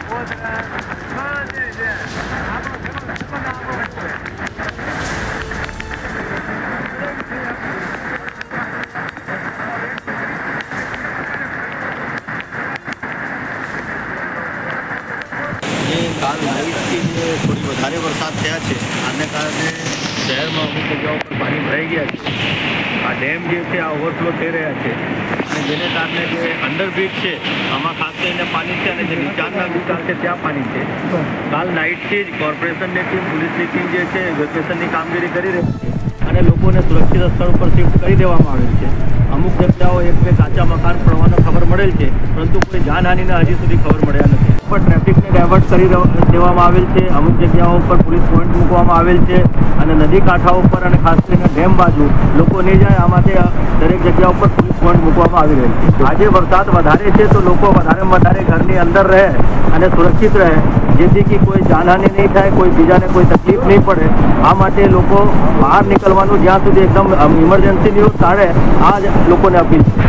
કાલ નાઇટથી જે થોડી વધારે વરસાદ થયા છે આને કારણે શહેરમાં અમુક જગ્યાઓ પર પાણી ભરાઈ ગયા છે. આ ડેમ જે છે આ ઓવરફ્લો થઈ રહ્યા છે અને જેને કારણે જે અંડરબ્રિજ છે આમાં ખાસ કરીને પાણી છે અને જે નીચાણના વિસ્તાર છે ત્યાં પાણી છે. કાલ નાઇટથી જ કોર્પોરેશનની ટીમ, પોલીસની ટીમ જે છે ઇવેક્યુએશનની કામગીરી કરી રહી છે અને લોકોને સુરક્ષિત સ્થળ ઉપર શિફ્ટ કરી દેવામાં આવેલ છે. અમુક જગ્યાઓ એક બે કાચા મકાન પડવાનો ખબર મળેલ છે, પરંતુ કોઈ જાનહાનિના હજી સુધી ખબર મળ્યા નથી. પણ ટ્રાફિકને ડાયવર્ટ કરી દેવામાં આવેલ છે. અમુક જગ્યાઓ પર પોલીસ પોઈન્ટ મૂકવામાં આવેલ છે અને નદી કાંઠાઓ પર અને ખાસ કરીને ડેમ બાજુ લોકો નહીં જાય આ માટે દરેક જગ્યા ઉપર પોલીસ પોઈન્ટ મૂકવામાં આવી રહેલ છે. આજે વરસાદ વધારે છે તો લોકો વધારેમાં વધારે ઘરની અંદર રહે અને સુરક્ષિત રહે, જેથી કે કોઈ જાનહાનિ નહીં થાય, કોઈ બીજાને કોઈ તકલીફ નહીં પડે. આ માટે લોકો બહાર નીકળવાનું જ્યાં સુધી એકદમ ઇમરજન્સી ન્યૂઝ કાઢે આ જ લોકોને અપીલ છે.